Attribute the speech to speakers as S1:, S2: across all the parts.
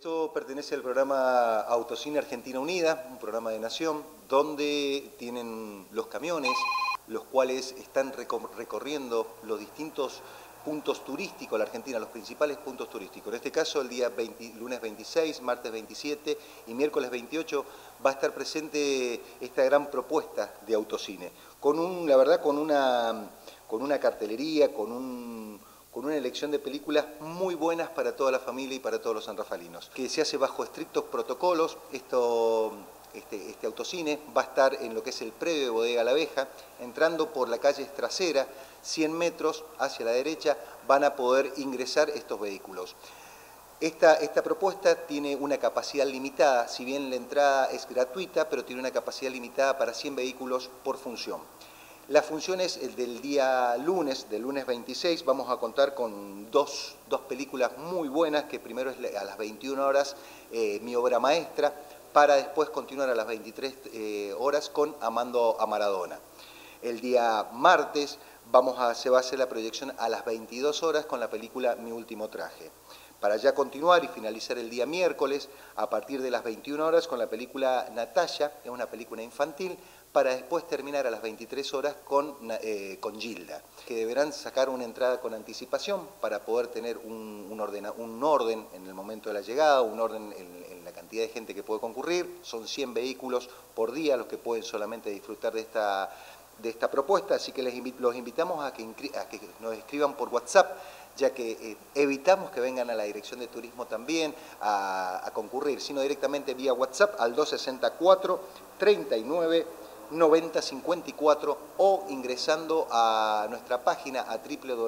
S1: Esto pertenece al programa Autocine Argentina Unida, un programa de Nación, donde tienen los camiones, los cuales están recorriendo los distintos puntos turísticos de la Argentina, los principales puntos turísticos. En este caso, el día lunes 26, martes 27 y miércoles 28 va a estar presente esta gran propuesta de autocine, la verdad, con una cartelería, con una elección de películas muy buenas para toda la familia y para todos los sanrafalinos, que se hace bajo estrictos protocolos. Este autocine va a estar en lo que es el predio de Bodega La Abeja, entrando por la calle Trasera, 100 metros hacia la derecha, van a poder ingresar estos vehículos. Esta propuesta tiene una capacidad limitada, si bien la entrada es gratuita, pero tiene una capacidad limitada para 100 vehículos por función. Las funciones del día lunes, del lunes 26, vamos a contar con dos películas muy buenas, que primero es a las 21 horas, Mi obra maestra, para después continuar a las 23 horas con Amando a Maradona. El día martes se va a hacer la proyección a las 22 horas con la película Mi último traje, para ya continuar y finalizar el día miércoles a partir de las 21 horas con la película Natalia, es una película infantil, para después terminar a las 23 horas con Gilda, que deberán sacar una entrada con anticipación para poder tener un orden en el momento de la llegada, un orden en la cantidad de gente que puede concurrir. Son 100 vehículos por día los que pueden solamente disfrutar de esta propuesta, así que los invitamos a que nos escriban por WhatsApp, ya que evitamos que vengan a la Dirección de Turismo también a concurrir, sino directamente vía WhatsApp al 264 39 90 54 o ingresando a nuestra página a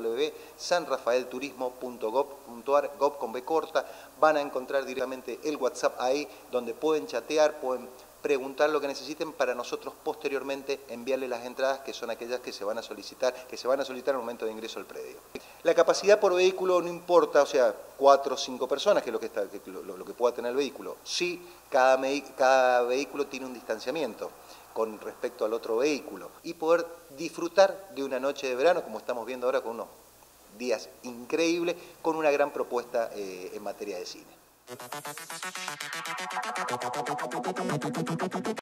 S1: www.sanrafaelturismo.gov.ar, gov con B corta. Van a encontrar directamente el WhatsApp ahí, donde pueden chatear, pueden preguntar lo que necesiten para nosotros posteriormente enviarles las entradas, que son aquellas que se van a solicitar al momento de ingreso al predio. La capacidad por vehículo no importa, o sea, 4 o 5 personas, que es lo que pueda tener el vehículo. Sí, cada vehículo tiene un distanciamiento con respecto al otro vehículo, y poder disfrutar de una noche de verano, como estamos viendo ahora, con unos días increíbles, con una gran propuesta en materia de cine.